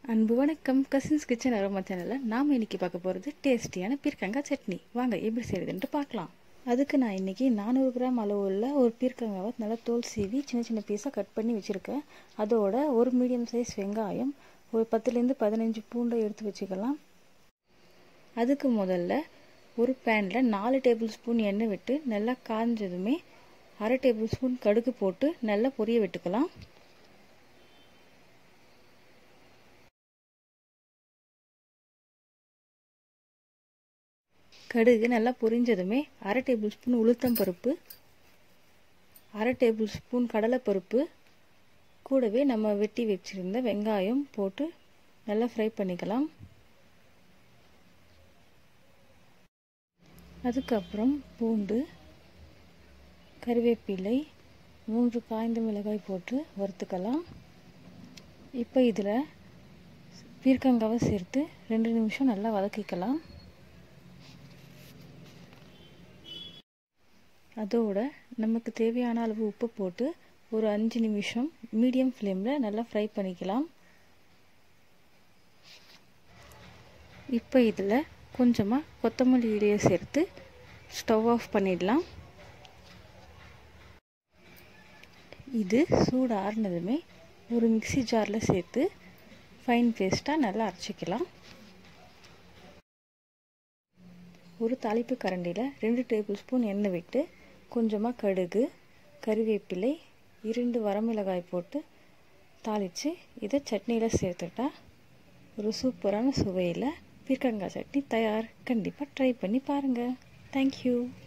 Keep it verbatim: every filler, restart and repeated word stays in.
அன்பு வணக்கம். Cousins kitchen aroma சேனலில் நாம் இன்றைக்கி பார்க்க போகிறது டேஸ்டியான பீர்க்கங்காய் சட்னி. வாங்க எப்படி செய்கிறதுன்ட்டு பார்க்கலாம். அதுக்கு நான் இன்றைக்கி நானூறு கிராம் அளவுள்ள ஒரு பீர்க்கங்காவை நல்லா தோல் சீவி சின்ன சின்ன பீஸாக கட் பண்ணி வச்சுருக்கேன். அதோட ஒரு மீடியம் சைஸ் வெங்காயம், ஒரு பத்துலேருந்து பதினஞ்சு பூண்டை எடுத்து வச்சுக்கலாம். அதுக்கு முதல்ல ஒரு பேனில் நாலு டேபிள் ஸ்பூன் எண்ணெய் விட்டு நல்லா காஞ்சதுமே அரை டேபிள் ஸ்பூன் கடுகு போட்டு நல்லா பொரிய விட்டுக்கலாம். கடுகு நல்லா பொரிஞ்சதுமே அரை டேபிள் ஸ்பூன் உளுத்தம் பருப்பு, அரை டேபிள் ஸ்பூன் கடலைப்பருப்பு, கூடவே நம்ம வெட்டி வச்சிருந்த வெங்காயம் போட்டு நல்லா ஃப்ரை பண்ணிக்கலாம். அதுக்கப்புறம் பூண்டு, கறிவேப்பிலை, மூன்று காய்ந்த மிளகாய் போட்டு வறுத்துக்கலாம். இப்போ இதில் பீர்க்கங்காவை சேர்த்து ரெண்டு நிமிஷம் நல்லா வதக்கிக்கலாம். அதோட நமக்கு தேவையான அளவு உப்பு போட்டு ஒரு அஞ்சு நிமிஷம் மீடியம் ஃப்ளேமில் நல்லா ஃப்ரை பண்ணிக்கலாம். இப்போ இதில் கொஞ்சமாக கொத்தமல்லி இலையை சேர்த்து ஸ்டவ் ஆஃப் பண்ணிடலாம். இது சூடு ஆறுனதுமே ஒரு மிக்சி ஜாரில் சேர்த்து ஃபைன் பேஸ்ட்டாக நல்லா அரைச்சிக்கலாம். ஒரு தாளிப்பு கரண்டியில் ரெண்டு டேபிள் ஸ்பூன் எண்ணெய் விட்டு கொஞ்சமாக கடுகு, கறிவேப்பிலை, இரண்டு வரமிளகாய் போட்டு தாளித்து இதை சட்னியில் சேர்த்துட்டா ஒரு சூப்பரான சுவையில் பீர்க்கங்காய் சட்னி தயார். கண்டிப்பாக ட்ரை பண்ணி பாருங்கள். தேங்க்யூ.